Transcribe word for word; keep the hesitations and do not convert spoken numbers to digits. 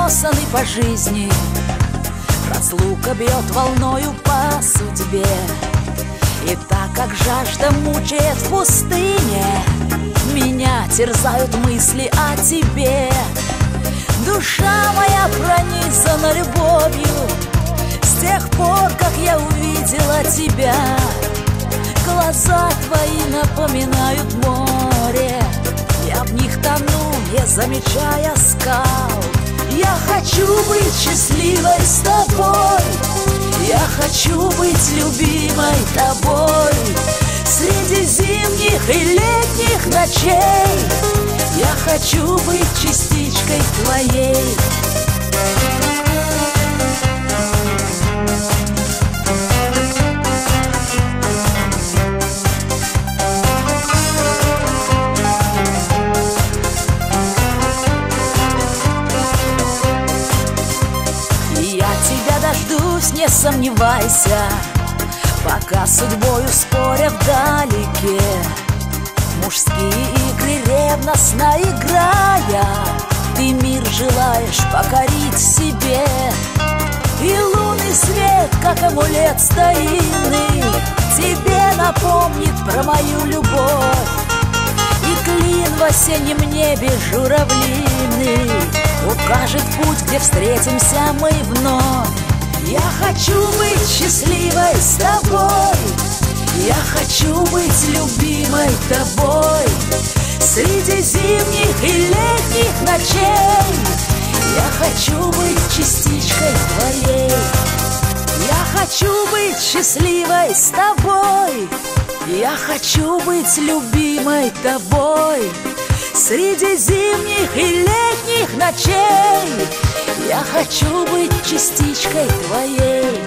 неотесанный по жизни, разлука бьет волною по судьбе. И так как жажда мучает в пустыне, меня терзают мысли о тебе. Душа моя пронизана любовью с тех пор, как я увидела тебя. Глаза твои напоминают море, я в них тону, не замечая скал. Я хочу быть счастливой с тобой, я хочу быть любимой тобой. Среди зимних и летних ночей я хочу быть частичкой твоей. Я тебя дождусь, не сомневайся, пока судьбою споря вдалеке. Мужские игры ревностно играя, ты мир желаешь покорить себе. И лунный свет, как амулет старинный, тебе напомнит про мою любовь. И клин в осеннем небе журавлиный укажет путь, где встретимся мы вновь. Я хочу быть счастливой с тобой, я хочу быть любимой тобой. Среди зимних и летних ночей я хочу быть частичкой твоей. Я хочу быть счастливой с тобой, я хочу быть любимой тобой. Среди зимних и летних ночей я хочу быть частичкой твоей.